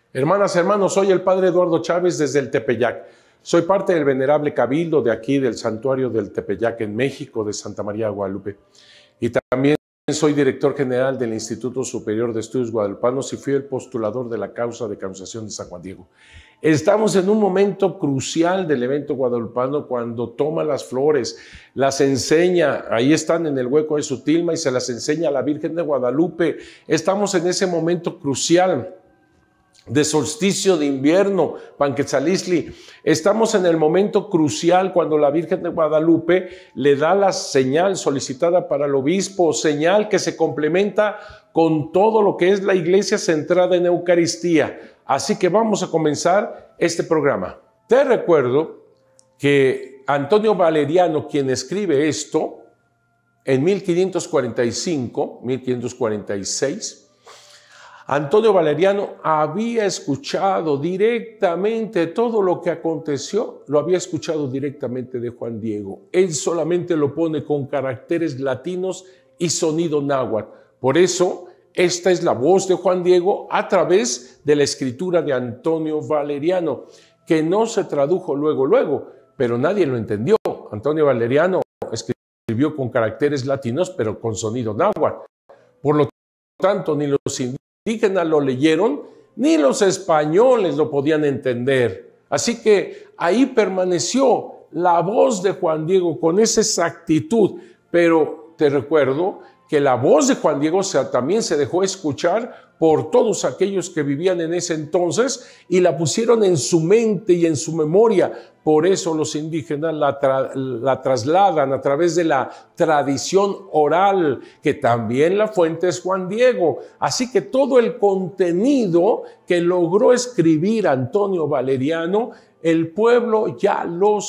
Hermanas, hermanos, soy el Padre Eduardo Chávez desde el Tepeyac. Soy parte del venerable cabildo de aquí del santuario del Tepeyac en México, de Santa María de Guadalupe. Y también soy director general del Instituto Superior de Estudios Guadalupanos y fui el postulador de la causa de canonización de San Juan Diego. Estamos en un momento crucial del evento guadalupano cuando toma las flores, las enseña, ahí están en el hueco de su tilma y se las enseña a la Virgen de Guadalupe. Estamos en ese momento crucial de solsticio de invierno, Panquetzalizli. Estamos en el momento crucial cuando la Virgen de Guadalupe le da la señal solicitada para el obispo, señal que se complementa con todo lo que es la iglesia centrada en Eucaristía. Así que vamos a comenzar este programa. Te recuerdo que Antonio Valeriano, quien escribe esto, en 1546, Antonio Valeriano había escuchado directamente todo lo que aconteció, lo había escuchado directamente de Juan Diego. Él solamente lo pone con caracteres latinos y sonido náhuatl. Por eso, esta es la voz de Juan Diego a través de la escritura de Antonio Valeriano, que no se tradujo luego, pero nadie lo entendió. Antonio Valeriano escribió con caracteres latinos, pero con sonido náhuatl. Por lo tanto, ni los indígenas lo leyeron, ni los españoles lo podían entender. Así que ahí permaneció la voz de Juan Diego con esa exactitud. Pero te recuerdo que la voz de Juan Diego también se dejó escuchar por todos aquellos que vivían en ese entonces y la pusieron en su mente y en su memoria. Por eso los indígenas la trasladan a través de la tradición oral, que también la fuente es Juan Diego. Así que todo el contenido que logró escribir Antonio Valeriano, el pueblo ya lo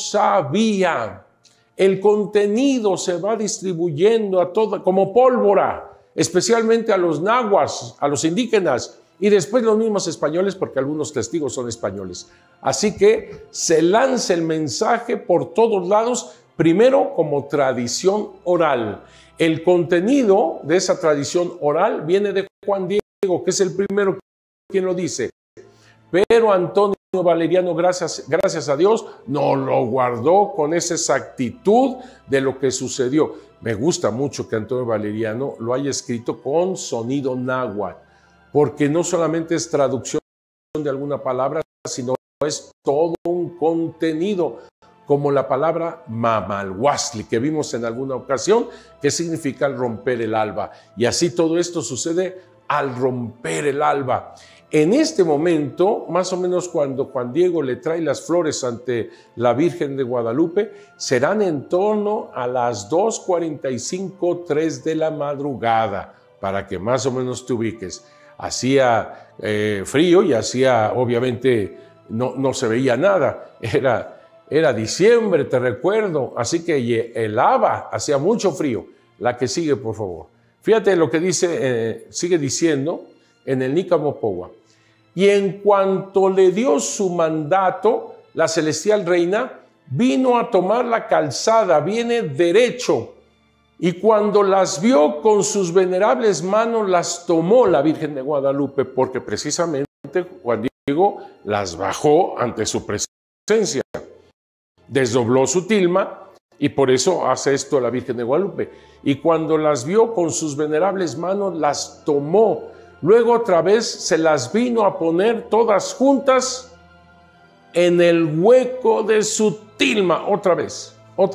sabía. El contenido se va distribuyendo a todo, como pólvora, especialmente a los nahuas, a los indígenas, y después los mismos españoles, porque algunos testigos son españoles. Así que se lanza el mensaje por todos lados, primero como tradición oral. El contenido de esa tradición oral viene de Juan Diego, que es el primero quien lo dice. Pero Antonio Valeriano, gracias a Dios, no lo guardó con esa exactitud de lo que sucedió. Me gusta mucho que Antonio Valeriano lo haya escrito con sonido náhuatl, porque no solamente es traducción de alguna palabra, sino es todo un contenido, como la palabra mamalhuasli, que vimos en alguna ocasión, que significa al romper el alba. Y así todo esto sucede al romper el alba. En este momento, más o menos cuando Juan Diego le trae las flores ante la Virgen de Guadalupe, serán en torno a las 2:45, 3 de la madrugada, para que más o menos te ubiques. Hacía frío y hacía, obviamente, no se veía nada. Era diciembre, te recuerdo, así que helaba, hacía mucho frío. La que sigue, por favor. Fíjate lo que dice, sigue diciendo en el Nicamopowa. Y en cuanto le dio su mandato, la celestial reina vino a tomar la calzada, viene derecho. Y cuando las vio con sus venerables manos, las tomó la Virgen de Guadalupe, porque precisamente Juan Diego las bajó ante su presencia. Desdobló su tilma y por eso hace esto la Virgen de Guadalupe. Y cuando las vio con sus venerables manos, las tomó. Luego otra vez se las vino a poner todas juntas en el hueco de su tilma. Otra vez.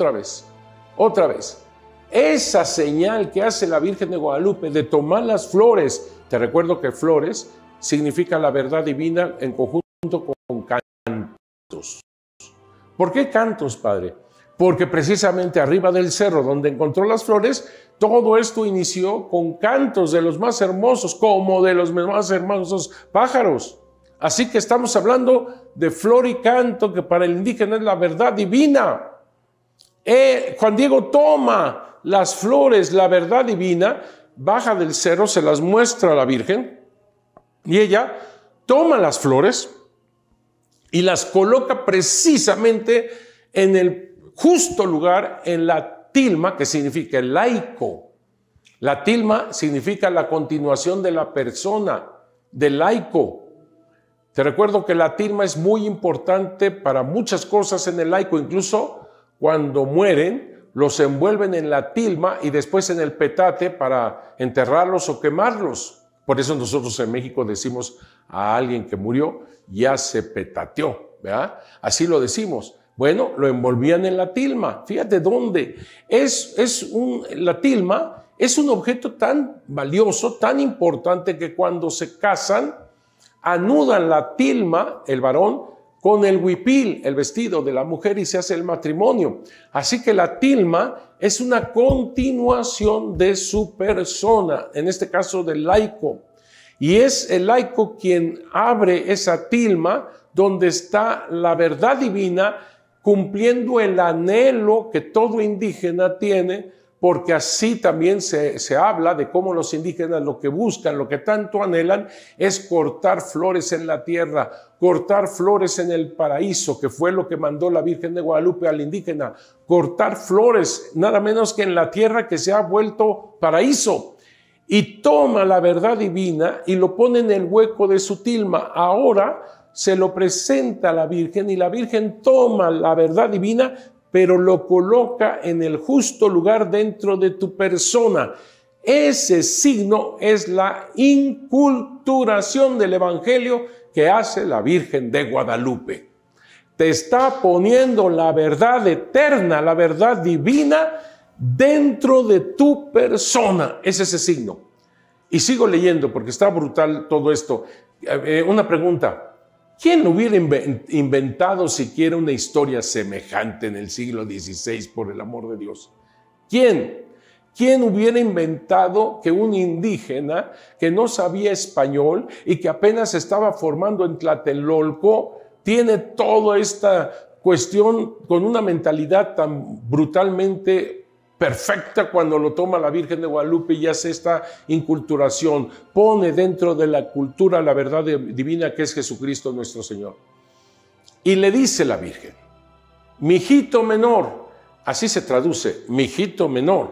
Esa señal que hace la Virgen de Guadalupe de tomar las flores. Te recuerdo que flores significa la verdad divina en conjunto con cantos. ¿Por qué cantos, Padre? Porque precisamente arriba del cerro donde encontró las flores, todo esto inició con cantos de los más hermosos, como de los más hermosos pájaros. Así que estamos hablando de flor y canto, que para el indígena es la verdad divina. Juan Diego toma las flores, la verdad divina, baja del cerro, se las muestra a la Virgen, y ella toma las flores y las coloca precisamente en el justo lugar, en la tilma, que significa el laico. La tilma significa la continuación de la persona, del laico. Te recuerdo que la tilma es muy importante para muchas cosas en el laico, incluso cuando mueren, los envuelven en la tilma y después en el petate para enterrarlos o quemarlos. Por eso nosotros en México decimos a alguien que murió, ya se petateó, ¿verdad? Así lo decimos. Bueno, lo envolvían en la tilma. Fíjate dónde. La tilma es un objeto tan valioso, tan importante, que cuando se casan, anudan la tilma, el varón, con el huipil, el vestido de la mujer, y se hace el matrimonio. Así que la tilma es una continuación de su persona, en este caso del laico. Y es el laico quien abre esa tilma donde está la verdad divina, cumpliendo el anhelo que todo indígena tiene, porque así también se habla de cómo los indígenas lo que buscan, lo que tanto anhelan, es cortar flores en la tierra, cortar flores en el paraíso, que fue lo que mandó la Virgen de Guadalupe al indígena, cortar flores, nada menos que en la tierra que se ha vuelto paraíso. Y toma la verdad divina y lo pone en el hueco de su tilma. Ahora se lo presenta a la Virgen y la Virgen toma la verdad divina, pero lo coloca en el justo lugar dentro de tu persona. Ese signo es la inculturación del Evangelio que hace la Virgen de Guadalupe. Te está poniendo la verdad eterna, la verdad divina dentro de tu persona. Es ese signo. Y sigo leyendo porque está brutal todo esto. Una pregunta. ¿Quién hubiera inventado siquiera una historia semejante en el siglo XVI, por el amor de Dios? ¿Quién? ¿Quién hubiera inventado que un indígena que no sabía español y que apenas estaba formando en Tlatelolco tiene toda esta cuestión con una mentalidad tan brutalmente perfecta cuando lo toma la Virgen de Guadalupe y hace esta inculturación, pone dentro de la cultura la verdad divina que es Jesucristo nuestro Señor? Y le dice la Virgen, mi hijito menor, así se traduce, mi hijito menor.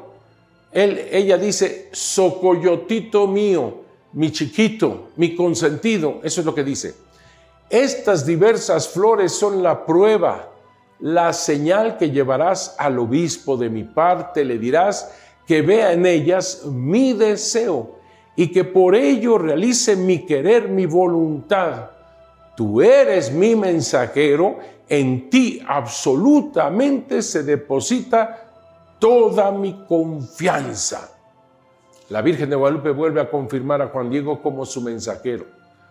Ella dice, socoyotito mío, mi chiquito, mi consentido, eso es lo que dice. Estas diversas flores son la prueba, la señal que llevarás al obispo. De mi parte le dirás que vea en ellas mi deseo y que por ello realice mi querer, mi voluntad. Tú eres mi mensajero, en ti absolutamente se deposita toda mi confianza. La Virgen de Guadalupe vuelve a confirmar a Juan Diego como su mensajero,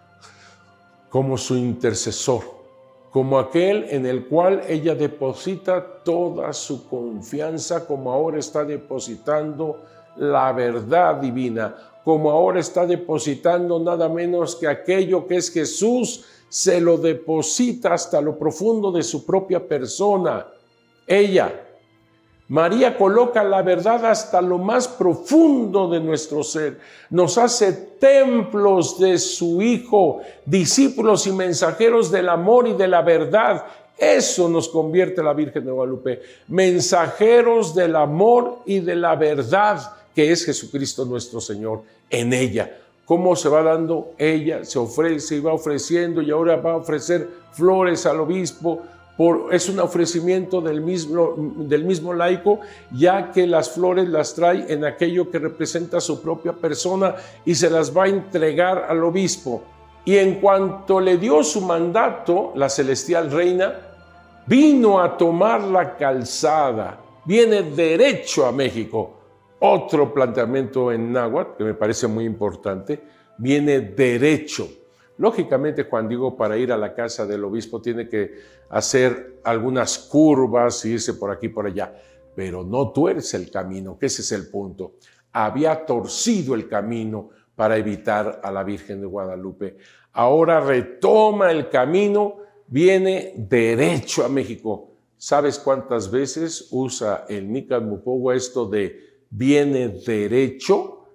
como su intercesor, como aquel en el cual ella deposita toda su confianza, como ahora está depositando la verdad divina, como ahora está depositando nada menos que aquello que es Jesús, se lo deposita hasta lo profundo de su propia persona. Ella, María, coloca la verdad hasta lo más profundo de nuestro ser. Nos hace templos de su Hijo, discípulos y mensajeros del amor y de la verdad. Eso nos convierte la Virgen de Guadalupe. Mensajeros del amor y de la verdad, que es Jesucristo nuestro Señor. En ella, ¿cómo se va dando? Ella se ofrece y va ofreciendo, y ahora va a ofrecer flores al obispo. Es un ofrecimiento del mismo laico, ya que las flores las trae en aquello que representa su propia persona y se las va a entregar al obispo. Y en cuanto le dio su mandato, la celestial reina vino a tomar la calzada, viene derecho a México. Otro planteamiento en náhuatl que me parece muy importante, viene derecho. Lógicamente, Juan Diego, para ir a la casa del obispo tiene que hacer algunas curvas y irse por aquí y por allá, pero no tuerce el camino, que ese es el punto. Había torcido el camino para evitar a la Virgen de Guadalupe. Ahora retoma el camino, viene derecho a México. ¿Sabes cuántas veces usa el Nican Mupogua esto de viene derecho?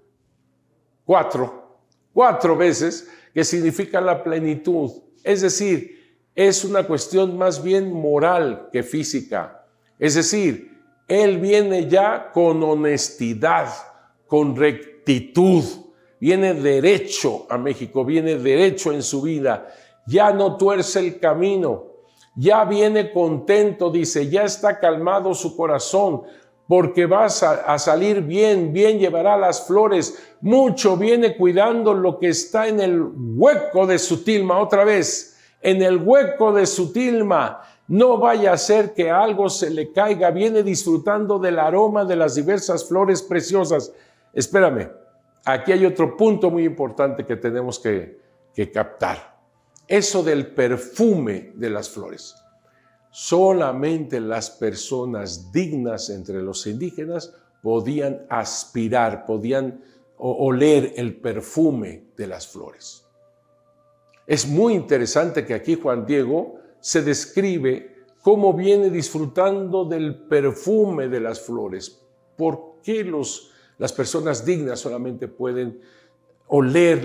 4 veces, que significa la plenitud. Es decir, es una cuestión más bien moral que física. Es decir, él viene ya con honestidad, con rectitud, viene derecho a México, viene derecho en su vida. ya no tuerce el camino, ya viene contento, dice, ya está calmado su corazón, porque vas a salir bien, bien llevará las flores, mucho viene cuidando lo que está en el hueco de su tilma, otra vez, en el hueco de su tilma, no vaya a ser que algo se le caiga, viene disfrutando del aroma de las diversas flores preciosas. Espérame, aquí hay otro punto muy importante que tenemos que captar, eso del perfume de las flores. Solamente las personas dignas entre los indígenas podían aspirar, podían oler el perfume de las flores. Es muy interesante que aquí Juan Diego se describe cómo viene disfrutando del perfume de las flores. ¿Por qué las personas dignas solamente pueden oler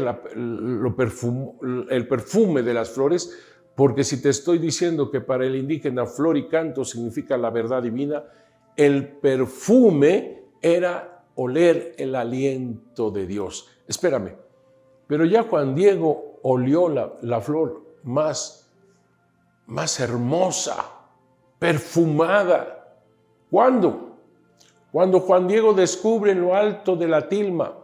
el perfume de las flores? Porque si te estoy diciendo que para el indígena flor y canto significa la verdad divina, el perfume era oler el aliento de Dios. Espérame, pero ya Juan Diego olió la flor más hermosa, perfumada. ¿Cuándo? Cuando Juan Diego descubre en lo alto de la tilma,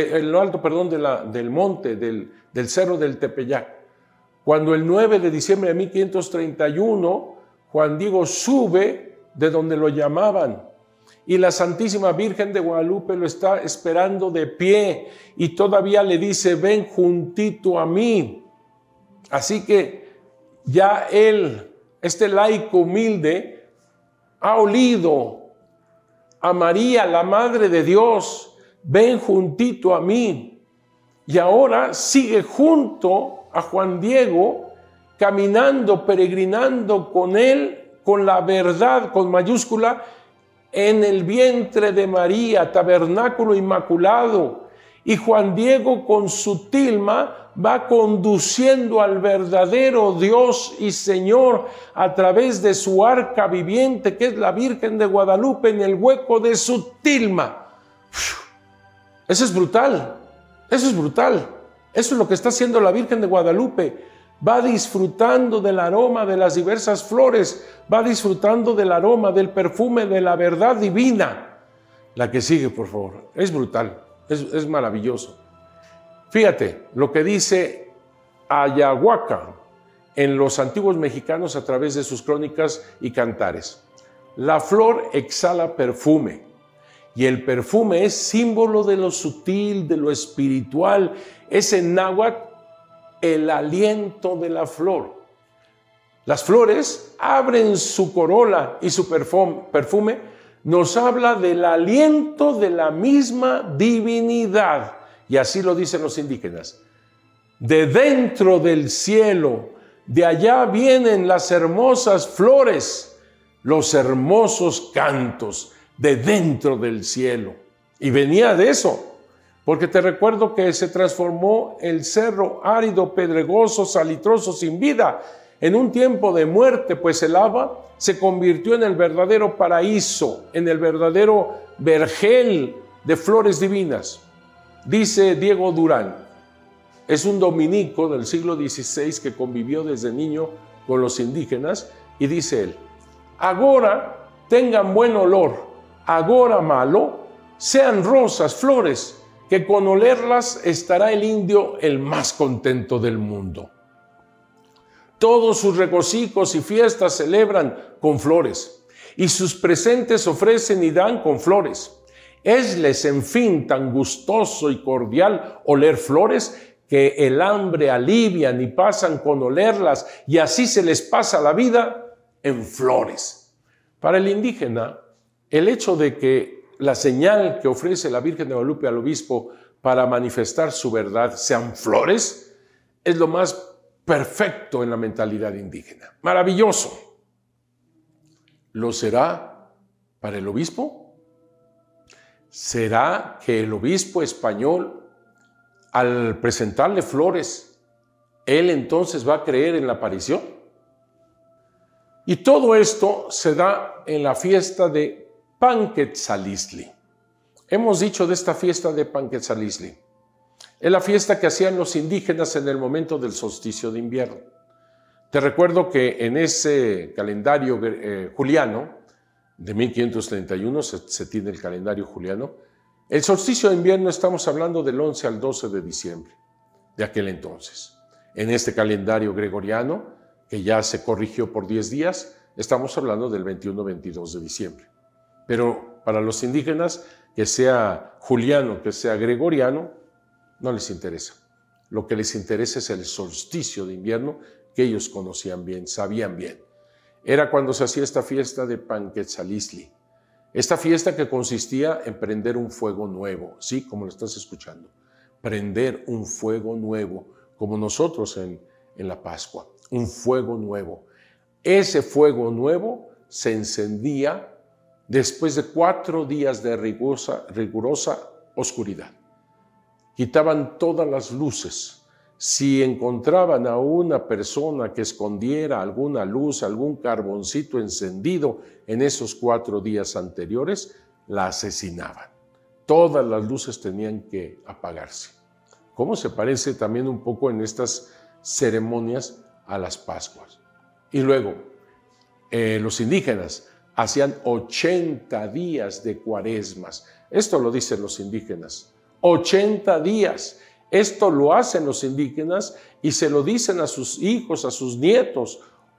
del monte, del cerro del Tepeyac, cuando el 9 de diciembre de 1531, Juan Diego sube de donde lo llamaban y la Santísima Virgen de Guadalupe lo está esperando de pie y todavía le dice, ven juntito a mí. Así que ya él, este laico humilde, ha olido a María, la Madre de Dios, ven juntito a mí. Y ahora sigue junto a Juan Diego, caminando, peregrinando con él, con la verdad, con mayúscula, en el vientre de María, tabernáculo inmaculado. Y Juan Diego con su tilma va conduciendo al verdadero Dios y Señor a través de su arca viviente, que es la Virgen de Guadalupe, en el hueco de su tilma. Eso es brutal, eso es brutal. Eso es lo que está haciendo la Virgen de Guadalupe. Va disfrutando del aroma de las diversas flores, va disfrutando del aroma, del perfume de la verdad divina. La que sigue, por favor, es brutal, es maravilloso. Fíjate lo que dice Ayahuaca en los antiguos mexicanos a través de sus crónicas y cantares. La flor exhala perfume. Y el perfume es símbolo de lo sutil, de lo espiritual. Es en náhuatl el aliento de la flor. Las flores abren su corola y su perfume nos habla del aliento de la misma divinidad. Y así lo dicen los indígenas. De dentro del cielo, de allá vienen las hermosas flores, los hermosos cantos. De dentro del cielo. Y venía de eso, porque te recuerdo que se transformó el cerro árido, pedregoso, salitroso, sin vida, en un tiempo de muerte, pues el agua se convirtió en el verdadero paraíso, en el verdadero vergel de flores divinas. Dice Diego Durán, es un dominico del siglo XVI que convivió desde niño con los indígenas, y dice él, agora tengan buen olor, agora malo, sean rosas, flores, que con olerlas estará el indio el más contento del mundo. Todos sus regocijos y fiestas celebran con flores, y sus presentes ofrecen y dan con flores. Esles, en fin, tan gustoso y cordial oler flores, que el hambre alivian y pasan con olerlas, y así se les pasa la vida en flores. Para el indígena, el hecho de que la señal que ofrece la Virgen de Guadalupe al obispo para manifestar su verdad sean flores, es lo más perfecto en la mentalidad indígena. Maravilloso. ¿Lo será para el obispo? ¿Será que el obispo español, al presentarle flores, él entonces va a creer en la aparición? Y todo esto se da en la fiesta de Panquetzaliztli. Hemos dicho de esta fiesta de Panquetzaliztli. Es la fiesta que hacían los indígenas en el momento del solsticio de invierno. Te recuerdo que en ese calendario juliano de 1531, se tiene el calendario juliano, el solsticio de invierno estamos hablando del 11 al 12 de diciembre de aquel entonces. En este calendario gregoriano, que ya se corrigió por 10 días, estamos hablando del 21-22 de diciembre. Pero para los indígenas, que sea juliano, que sea gregoriano, no les interesa. Lo que les interesa es el solsticio de invierno, que ellos conocían bien, sabían bien. Era cuando se hacía esta fiesta de Panquetzalisli. Esta fiesta que consistía en prender un fuego nuevo, sí, como lo estás escuchando. Prender un fuego nuevo, como nosotros en la Pascua, un fuego nuevo. Ese fuego nuevo se encendía después de 4 días de rigurosa oscuridad. Quitaban todas las luces. Si encontraban a una persona que escondiera alguna luz, algún carboncito encendido en esos 4 días anteriores, la asesinaban. Todas las luces tenían que apagarse. ¿Cómo se parece también un poco en estas ceremonias a las Pascuas? Y luego, los indígenas hacían 80 días de cuaresmas. Esto lo dicen los indígenas. 80 días. Esto lo hacen los indígenas y se lo dicen a sus hijos, a sus nietos.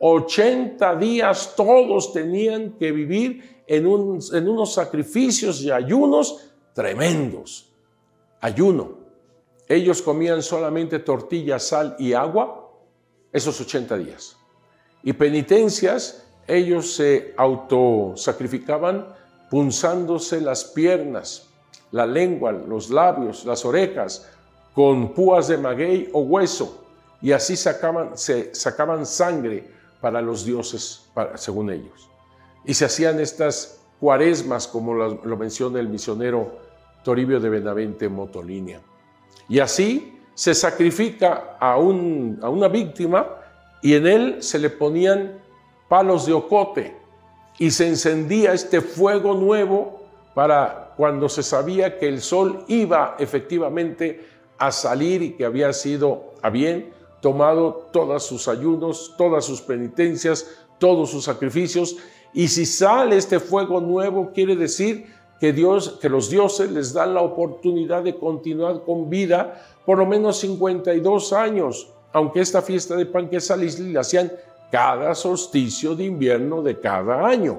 80 días todos tenían que vivir en unos sacrificios y ayunos tremendos. Ayuno. Ellos comían solamente tortilla, sal y agua esos 80 días. Y penitencias, ellos se autosacrificaban punzándose las piernas, la lengua, los labios, las orejas, con púas de maguey o hueso, y así se sacaban sangre para los dioses, según ellos. Y se hacían estas cuaresmas, como lo menciona el misionero Toribio de Benavente Motolinia. Y así se sacrifica a una víctima y en él se le ponían palos de ocote y se encendía este fuego nuevo para cuando se sabía que el sol iba efectivamente a salir y que había sido a bien tomado todos sus ayunos, todas sus penitencias, todos sus sacrificios. Y si sale este fuego nuevo, quiere decir que los dioses les dan la oportunidad de continuar con vida por lo menos 52 años, aunque esta fiesta de Panquetzalisli la hacían cada solsticio de invierno de cada año.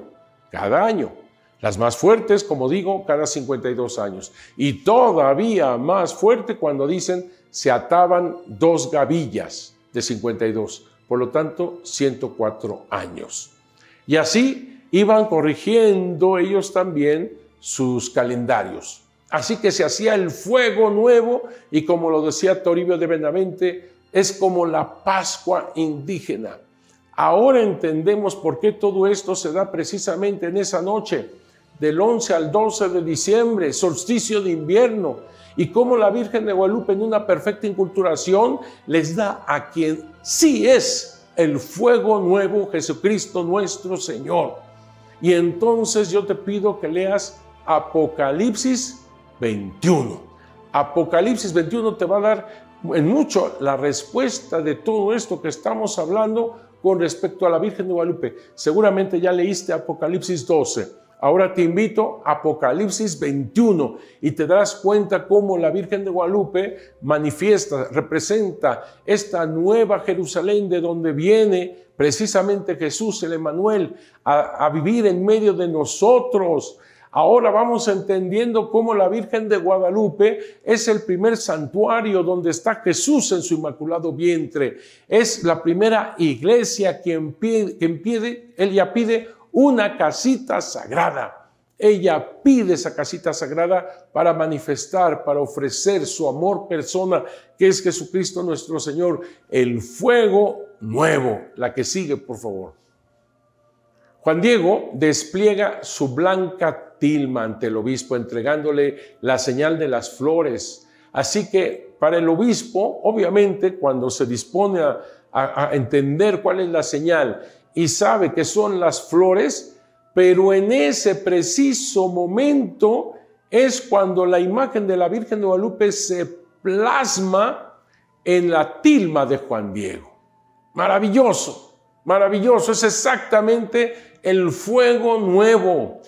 Las más fuertes, como digo, cada 52 años. Y todavía más fuerte cuando dicen se ataban 2 gavillas de 52, por lo tanto 104 años. Y así iban corrigiendo ellos también sus calendarios. Así que se hacía el fuego nuevo y, como lo decía Toribio de Benavente, es como la Pascua indígena. Ahora entendemos por qué todo esto se da precisamente en esa noche, del 11 al 12 de diciembre, solsticio de invierno, y cómo la Virgen de Guadalupe, en una perfecta inculturación, les da a quien sí es el fuego nuevo, Jesucristo nuestro Señor. Y entonces yo te pido que leas Apocalipsis 21. Apocalipsis 21 te va a dar en mucho la respuesta de todo esto que estamos hablando con respecto a la Virgen de Guadalupe. Seguramente ya leíste Apocalipsis 12. Ahora te invito a Apocalipsis 21 y te darás cuenta cómo la Virgen de Guadalupe manifiesta, representa esta nueva Jerusalén de donde viene precisamente Jesús, el Emmanuel, a vivir en medio de nosotros. Ahora vamos entendiendo cómo la Virgen de Guadalupe es el primer santuario donde está Jesús en su inmaculado vientre. Es la primera iglesia ella pide una casita sagrada. Ella pide esa casita sagrada para manifestar, para ofrecer su amor persona, que es Jesucristo nuestro Señor. El fuego nuevo. La que sigue, por favor. Juan Diego despliega su blanca tilma ante el obispo, entregándole la señal de las flores. Así que para el obispo, obviamente, cuando se dispone a entender cuál es la señal y sabe que son las flores, pero en ese preciso momento es cuando la imagen de la Virgen de Guadalupe se plasma en la tilma de Juan Diego. Maravilloso. Maravilloso, es exactamente el fuego nuevo.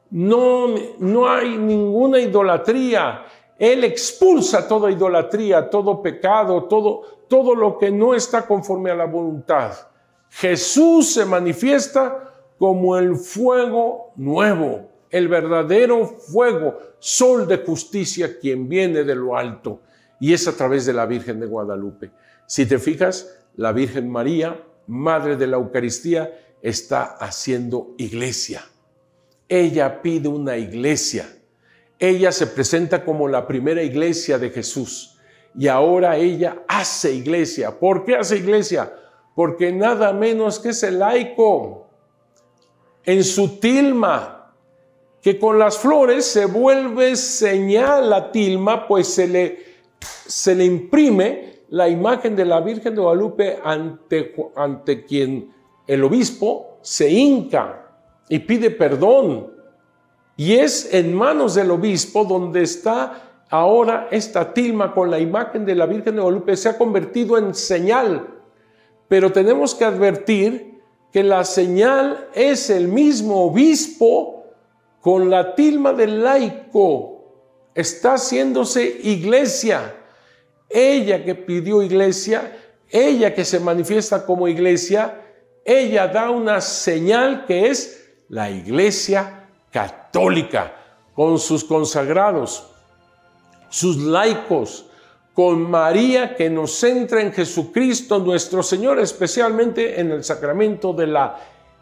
No hay ninguna idolatría. Él expulsa toda idolatría, todo pecado, todo lo que no está conforme a la voluntad. Jesús se manifiesta como el fuego nuevo, el verdadero fuego, sol de justicia, quien viene de lo alto, y es a través de la Virgen de Guadalupe. Si te fijas, la Virgen María, Madre de la Eucaristía, está haciendo iglesia. Ella pide una iglesia. Ella se presenta como la primera iglesia de Jesús, y ahora ella hace iglesia. ¿Por qué hace iglesia? Porque nada menos que es el laico en su tilma, que con las flores se vuelve señal la tilma, pues se le imprime la imagen de la Virgen de Guadalupe ante quien el obispo se hinca y pide perdón. Y es en manos del obispo donde está ahora esta tilma con la imagen de la Virgen de Guadalupe. Se ha convertido en señal, pero tenemos que advertir que la señal es el mismo obispo con la tilma del laico. Está haciéndose iglesia. Ella que pidió iglesia, ella que se manifiesta como iglesia, ella da una señal que es la iglesia católica, con sus consagrados, sus laicos, con María que nos centra en Jesucristo nuestro Señor, especialmente en el sacramento de la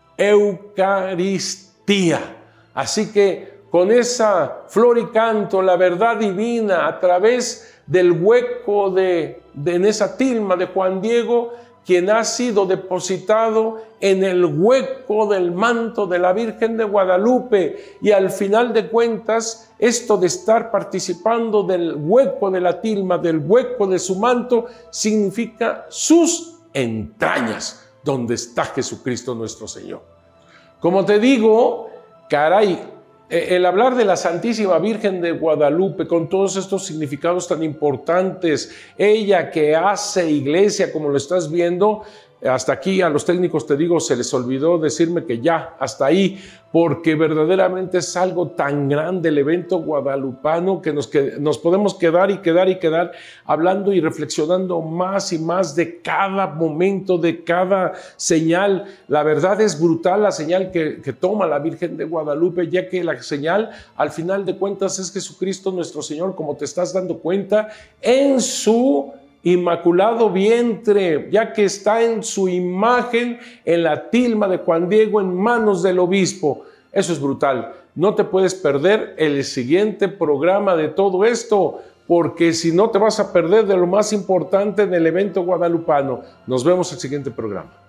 Eucaristía. Así que con esa flor y canto, la verdad divina, a través del hueco en esa tilma de Juan Diego, quien ha sido depositado en el hueco del manto de la Virgen de Guadalupe. Y al final de cuentas, esto de estar participando del hueco de la tilma, del hueco de su manto, significa sus entrañas, donde está Jesucristo nuestro Señor. Como te digo, caray, el hablar de la Santísima Virgen de Guadalupe con todos estos significados tan importantes, ella que hace iglesia, como lo estás viendo, hasta aquí a los técnicos te digo, se les olvidó decirme que ya, hasta ahí, porque verdaderamente es algo tan grande el evento guadalupano que nos podemos quedar hablando y reflexionando más y más de cada momento, de cada señal. La verdad es brutal la señal que toma la Virgen de Guadalupe, ya que la señal al final de cuentas es Jesucristo nuestro Señor, como te estás dando cuenta, en su inmaculado vientre, ya que está en su imagen en la tilma de Juan Diego en manos del obispo. Eso es brutal. No te puedes perder el siguiente programa de todo esto, porque si no te vas a perder de lo más importante en el evento guadalupano. Nos vemos en el siguiente programa.